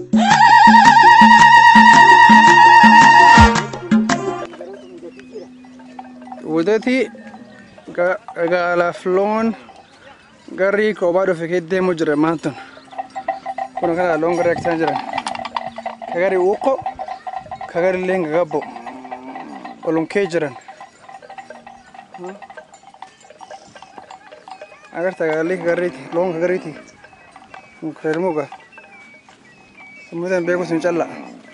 Huddetti gaala floon Gharri kobaado fikidde mujre maantun kuna kana loon Gharri aksan jira Gharri uqo Gharri lenga gabbo olun kejiran agar tagali Gharri loon Gharri ti mukhermuga mudan bego sinchalla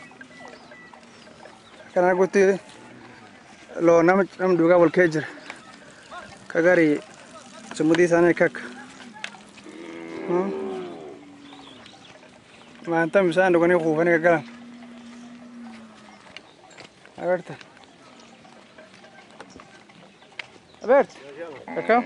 kana gutti lo nam duga wal kejir Gharri semudi sana kak ما أنت مسان دوغني خوفني كلام أبرت أبرت كم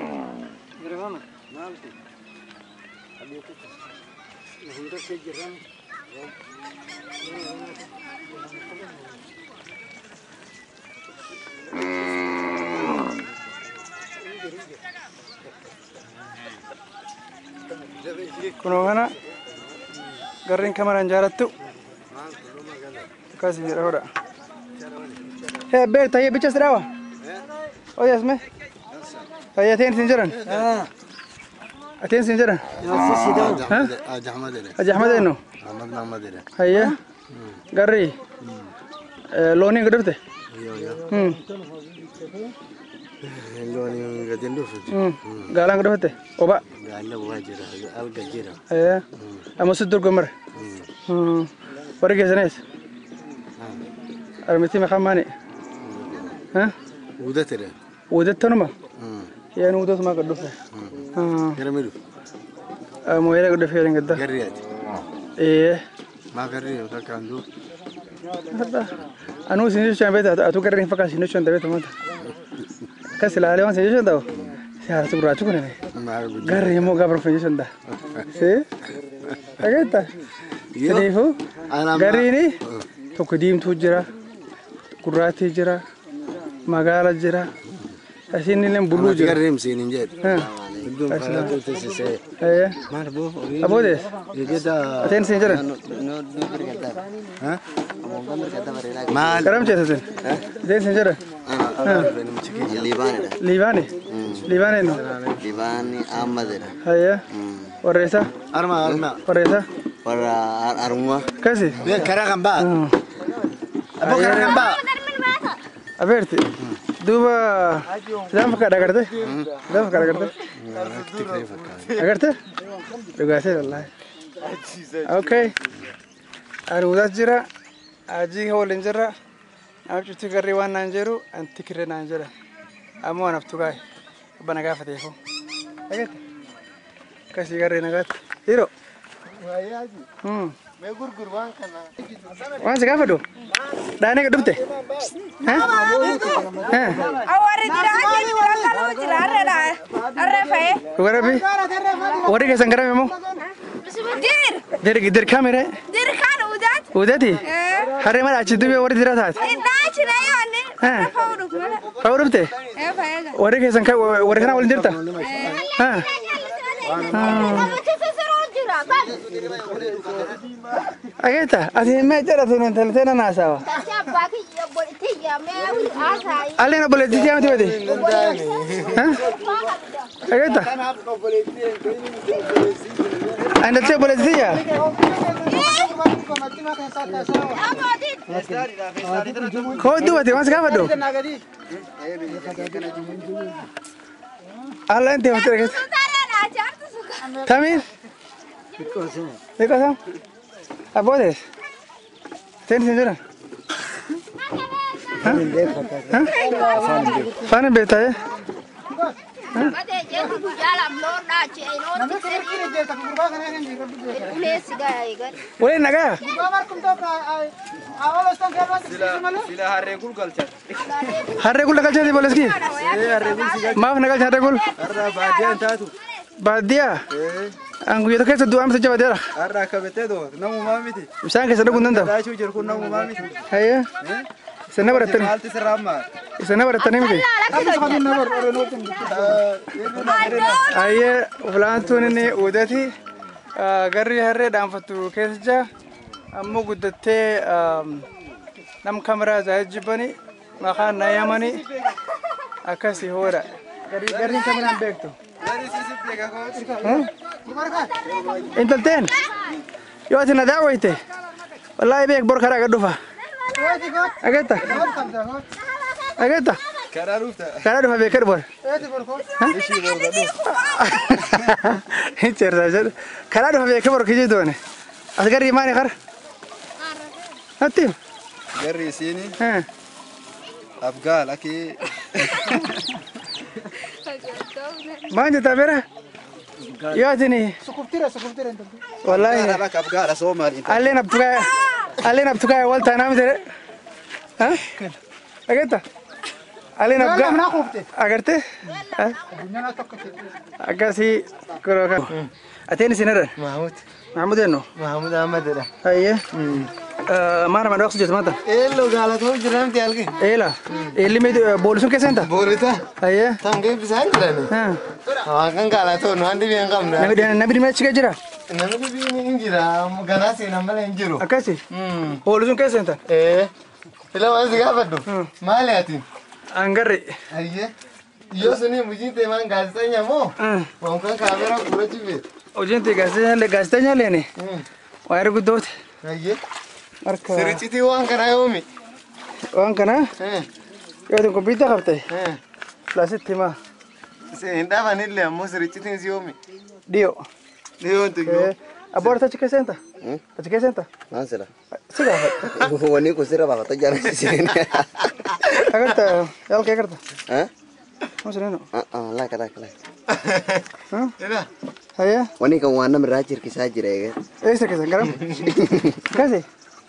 كنوا هنا Gharri kamera jarattu kasih roda hey ber tanya bicara serawa oh ya sme tanya aten sinjaran aten sinjaran Aja Ahmad eno hayya Gharri loni gedute loni gatin dufut galang gedute oba galang wajira al gajira hayya أما صدق قمر ورقة زنيس أرمتي مخماني ها ودتره ودتنا ما يعني ودت ما قد دفع يرميلو مو يلا قد دفع لين قد قريات إيه ما قريه وكان دو هذا أنا سنجش عن بيته أتوقع فكاس سنجش عن بيته ما كسل عليه ما سنجش عنده سهل سبرا تقولين Gharri mau gabung fungsi dah, sih? Agak jadi fu, Gharri ini tokodim tu jera, kurati jera, magala jera, asin ini bulu jera. Gharri mesti ninjat. Ayah. Apa deh? Aten sih jera. Karam cete sen. Aten sih jera. Libani. Libani no. Libani Ahmad. Ayah. Oresa. Arma. Oresa. Arma. Kasih. Karakan ba. Apa karakan ba? Aberti. Dua. Jangan pakai dagar deh. Jangan pakai dagar deh. Agar deh. Juga sih Allah. Okay. Arudas jira. Aji holin jira. Aku cuci Gharri wan nanjeru, anti kira nanjera. Amu anak tugai. Bana gafat ya ko. Agat. Kasih Gharri nagat. Hiro. मैं गुरगुरवान करना वहाँ से कहाँ पढ़ो दाने का डूबते हैं हैं और इधर भी और क्या संगरा में मो देर क्या मेरे उधर थी हरे मार अच्छी तुम्हें और इधर था हैं पावर डूबते और क्या संगरा और क्या ना बोल देता हैं Agita, asih meja tu nanti saya nasa. Alena boleh dijam tu tadi. Hah? Agita. Anda tu boleh dijam. Kau tu tadi masih apa tu? Alena tu macam apa? Tamir. Dekosam. Apa deh? Ten sendiri. Hah? Fana beta ya? Boleh naga? Sila harregul culture. Harregul culture di boleh sih? Maaf naga harregul. Badia entah tu. Badia? Anggu itu kayak sedua macam Badia lah. Arah kabete tu, namu mami ti. Misalnya kayak sedua kundan tu. Dah cuci kun namu mami. Ayah. Sana beratan. Sana beratan ni mungkin. Ayah, ulang tu ni udah ti. Gharri harre dampatu kerja. أمو قدتي نم كاميرا زايد جبني مخان نايماني أكاسي هورا غري كاميرا بيكتو انت التين يوتنا دعويته والله بيك بركة قدوفا أجتا كارو بيك كربور هنشر كارو بيك كربور كيجي دونه أتقري ماني خر هتيم Gharri sini Afgal aki ما أنت تابرة ياتني سكوبتيرا انت والله أنا Afgal Somali علينا بتوقع والتا نام ترى ها أجتا علينا بقى أجرته أجاسي كروكا أتيني سنرة محمود إنه محمود أحمد ده أيه ما أنا ما أقصد جت ماذا إيه لو قالت هو جرام تيالك إيه لا اللي ميد بولسون كيس أنت بولتا أيه تانجي بسان جراني كان قالت هو ناندي بيان كم نبي ما تشجع جرا نبي بيان إنجرا مغناسي نمبر إنجرو أكاسي بولسون كيس أنت إيه إلا ما زيها بدو ما لياتين أنغري أيه يوسني مجين تمان غازتانيا مو ممكن كاميرا كورة تبي وجنتي غازتانيا ليني وير قدوت أيه أركا سريتي وان كنا يومي وان كنا يودن كمبيوتر خبطي لا ستي ما سيندا فانيلا مو سريتي يومي ديو تيجو أبورتا تشكي سنتا تشكي سنتا ما سلا سيدا هو نيكو سيرا بابا تجانا سينا أكرتا يلا كي أكرتا ها ما سنينو لا كذا ها إيه هيا ونيكو وانا مراجر كساجر يا إيش كذا كلام كذا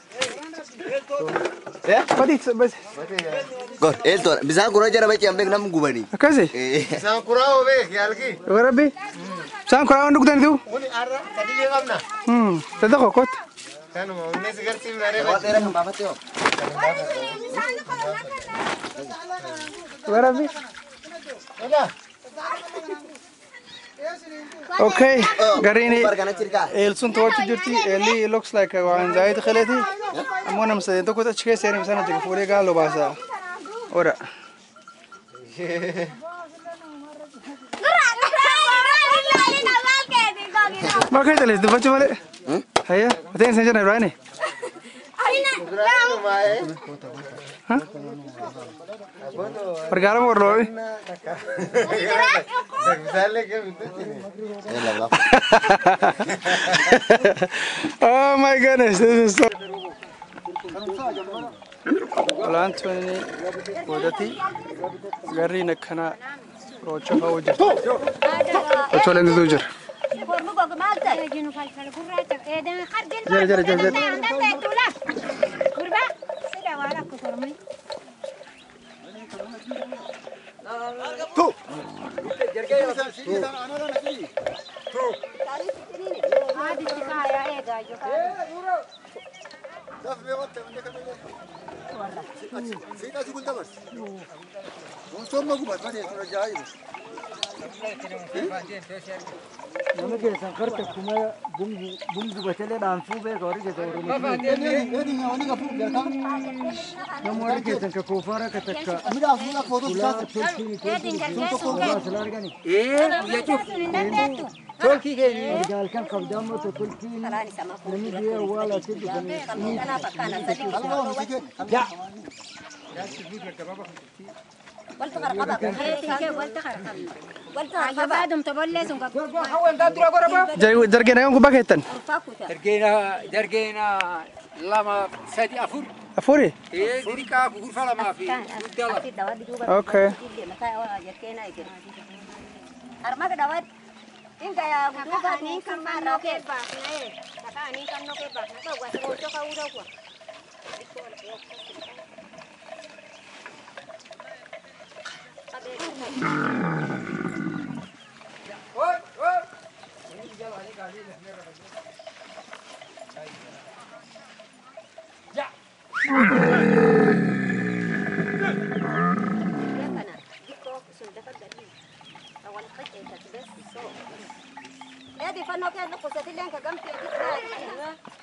بديت بس قول إلتون بيسان كورا جرا بيجي أمبك نام غوباني كذا سان كراو بيك يالكي وربي سان كراو عندك تاني وني أرا كدي قمنا تدخل كوت كانوا من سكرتي مرة بابا تيرا كم بابا تيو وربي إيه Okay, Gharri, el sunto watch dirti, eli looks like a one zaid khaleti. Amona msa to kota chike seri msana tiki fure galo basa. Ora. Ma kai tale, du bache wale. Haya, aten senja na rani. Huh? Pergaram or loy. Oh my goodness, this is so. Lantwani wadati Gharri nakana rocha hawjer. Rocha lendu dujer. Jere. تو نمكن سكرت كم بوم بتشيله دانسو بيجوري كتير نموري كتير كوفارة كتير تركي كني قال كان قدامه تركي نمي بيه ولا تدي يا جرجنا يوم كباكيتن. جرجنا لما سادي أفور. أفوري. إيه ديكا أفور فلا ما في. Okay. هذه فنوكات نقصت اللي انك قمت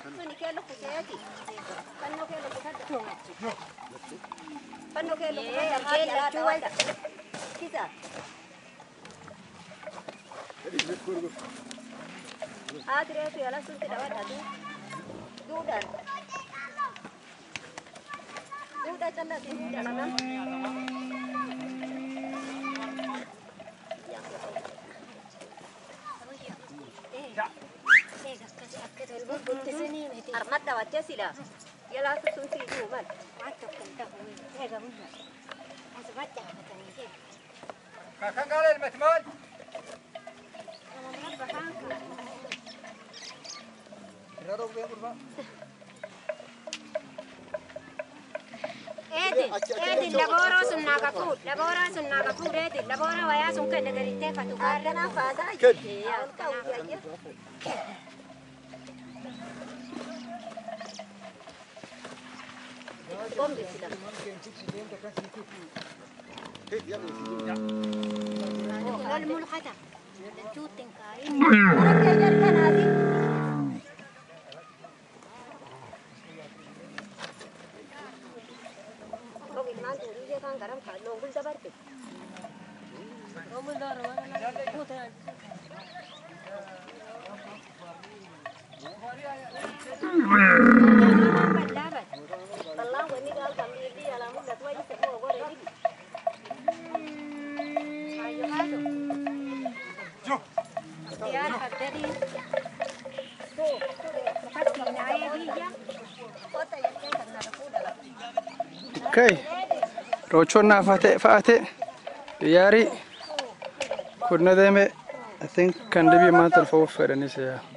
Okay. Rochona fate. Yari. Could not I think can be a matter for fairness here.